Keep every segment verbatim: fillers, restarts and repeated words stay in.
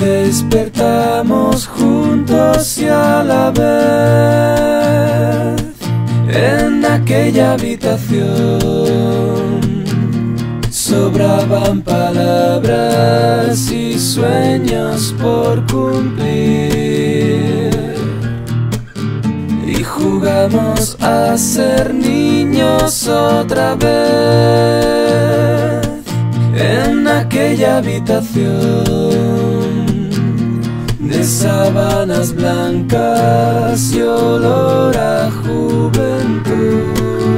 Despertamos juntos y a la vez en aquella habitación sobraban palabras y sueños por cumplir, y jugamos a ser niños otra vez en aquella habitación de sábanas blancas y olor a juventud.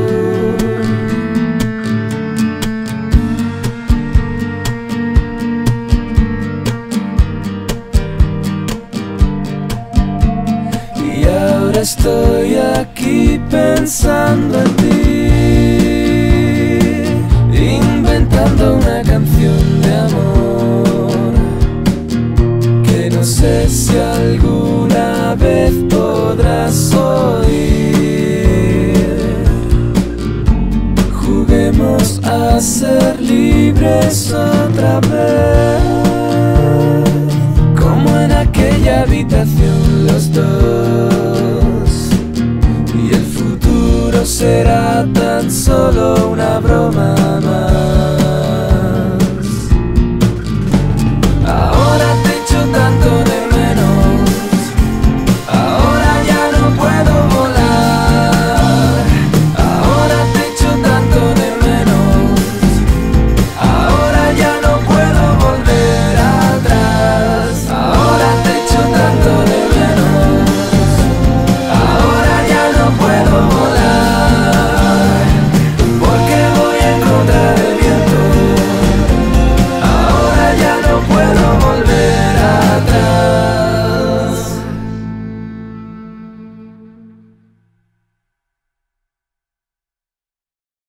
Y ahora estoy aquí pensando en ti, inventando una canción de amor que no sé si alguna vez podrás oír. Juguemos a ser libres otra vez